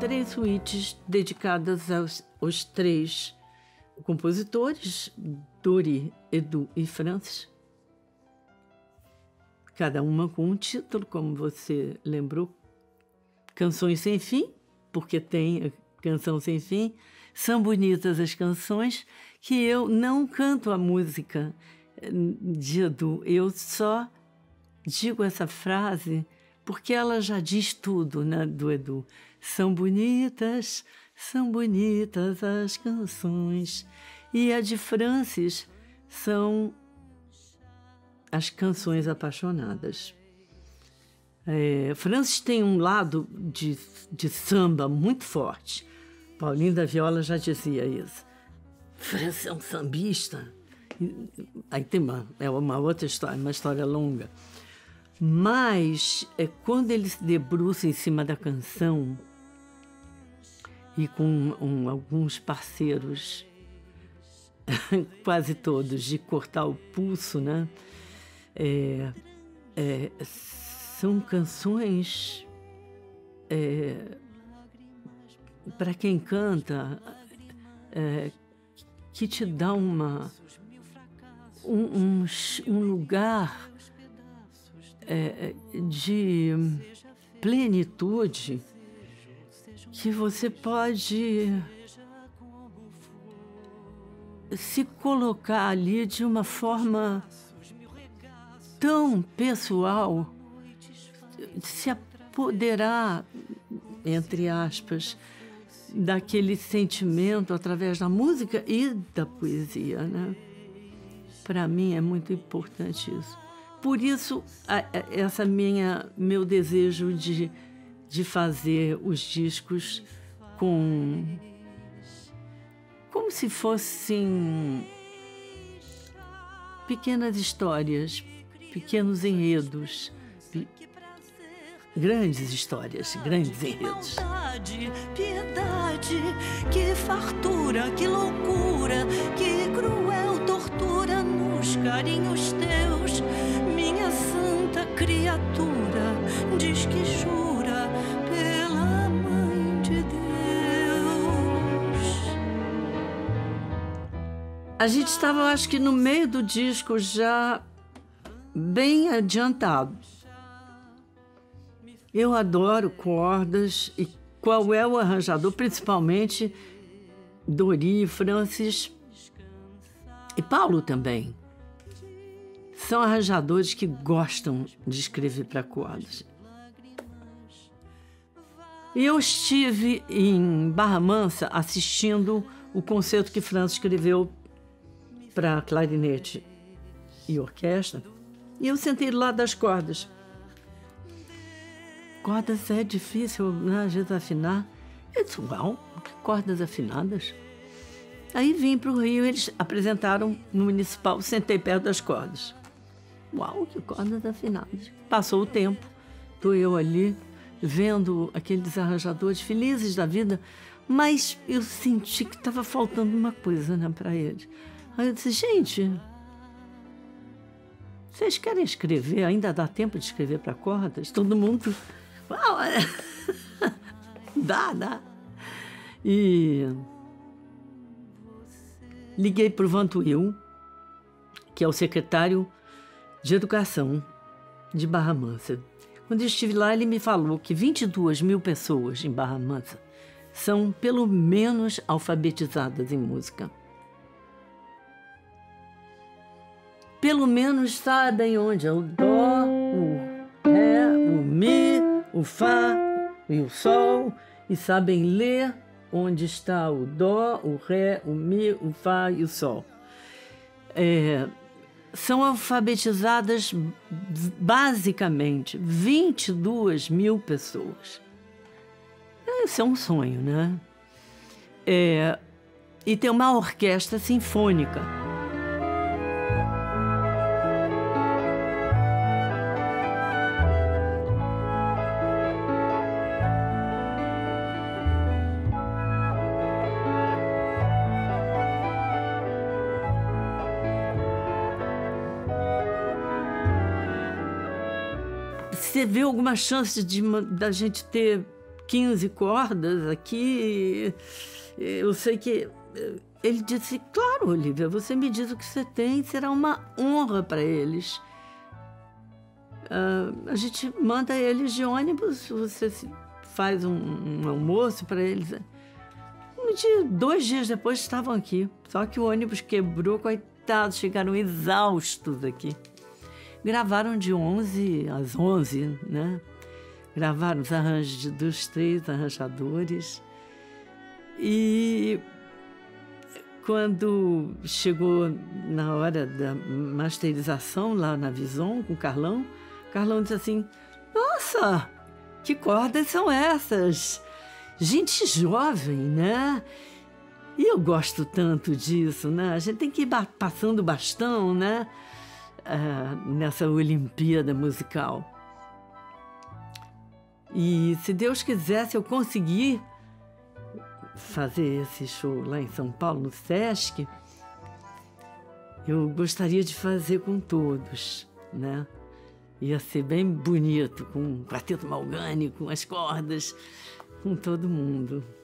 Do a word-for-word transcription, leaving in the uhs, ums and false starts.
três suítes dedicadas aos, aos três compositores, Dori, Edu e Francis. Cada uma com um título, como você lembrou. Canções Sem Fim, porque tem Canção Sem Fim. São bonitas as canções, que eu não canto a música de Edu. Eu só digo essa frase porque ela já diz tudo, né, do Edu. São bonitas, são bonitas as canções. E a de Francis são as canções apaixonadas. É, Francis tem um lado de, de samba muito forte. Paulinho da Viola já dizia isso. Francis é um sambista. Aí tem uma, é uma outra história, uma história longa. Mas é, quando ele se debruça em cima da canção e com um, alguns parceiros, quase todos, de cortar o pulso, né? É, é, são canções é, para quem canta é, que te dá uma, um, um, um lugar é, de plenitude que você pode se colocar ali de uma forma tão pessoal, se apoderar, entre aspas, daquele sentimento através da música e da poesia, né? Para mim é muito importante isso. Por isso, a, a, essa minha, meu desejo de, de fazer os discos com... como se fossem pequenas histórias, pequenos enredos, pe... grandes histórias, grandes enredos. Piedade, piedade, que fartura, que loucura, que cruel tortura nos carinhos teus, minha santa criatura, diz que jura pela mãe de Deus. A gente estava, acho que no meio do disco já bem adiantado. Eu adoro cordas e qual é o arranjador, principalmente Dori, Francis e Paulo também. São arranjadores que gostam de escrever para cordas. E eu estive em Barra Mansa assistindo o concerto que Francis escreveu para clarinete e orquestra, e eu sentei do lado das cordas. Cordas é difícil, né, às vezes afinar. Eu disse, uau, que cordas afinadas. Aí vim para o Rio, eles apresentaram no Municipal, sentei perto das cordas. Uau, que cordas afinadas. Passou o tempo, estou eu ali, vendo aqueles arranjadores felizes da vida, mas eu senti que estava faltando uma coisa, né, para eles. Aí eu disse, gente, vocês querem escrever? Ainda dá tempo de escrever para cordas? Todo mundo... Uau, dá, dá. E liguei para o Vantuil, que é o secretário de Educação de Barra Mansa. Quando eu estive lá, ele me falou que vinte e duas mil pessoas em Barra Mansa são pelo menos alfabetizadas em música. Pelo menos sabem onde é o dó, o ré, o mi, o fá e o sol, e sabem ler onde está o dó, o ré, o mi, o fá e o sol. É, são alfabetizadas basicamente vinte e duas mil pessoas. Isso é um sonho, né? É, e tem uma orquestra sinfônica. Você vê alguma chance de da gente ter quinze cordas aqui. Eu sei que... Ele disse, claro, Olívia, você me diz o que você tem, será uma honra para eles. Uh, a gente manda eles de ônibus, você faz um, um almoço para eles. Um dia, dois dias depois estavam aqui, só que o ônibus quebrou, coitados, chegaram exaustos aqui. Gravaram de onze às onze, né? Gravaram os arranjos de, dos três arranjadores. E quando chegou na hora da masterização lá na Vison com o Carlão, o Carlão disse assim, nossa, que cordas são essas? Gente jovem, né? E eu gosto tanto disso, né? A gente tem que ir passando bastão, né? Ah, nessa Olimpíada musical. E se Deus quisesse eu conseguir fazer esse show lá em São Paulo, no Sesc, eu gostaria de fazer com todos, né? Ia ser bem bonito, com um quarteto Malgani, com as cordas, com todo mundo.